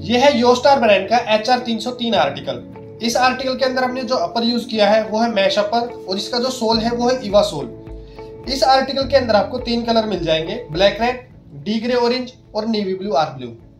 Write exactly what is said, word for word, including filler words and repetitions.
ये है Yostar brand का एच आर तीन सौ तीन आर्टिकल। इस आर्टिकल के अंदर हमने जो अपर यूज किया है वो है मैश अपर और इसका जो सोल है वो है इवा सोल। इस आर्टिकल के अंदर आपको तीन कलर मिल जाएंगे, black red, D grey orange और नेवी ब्लू आर्क ब्लू।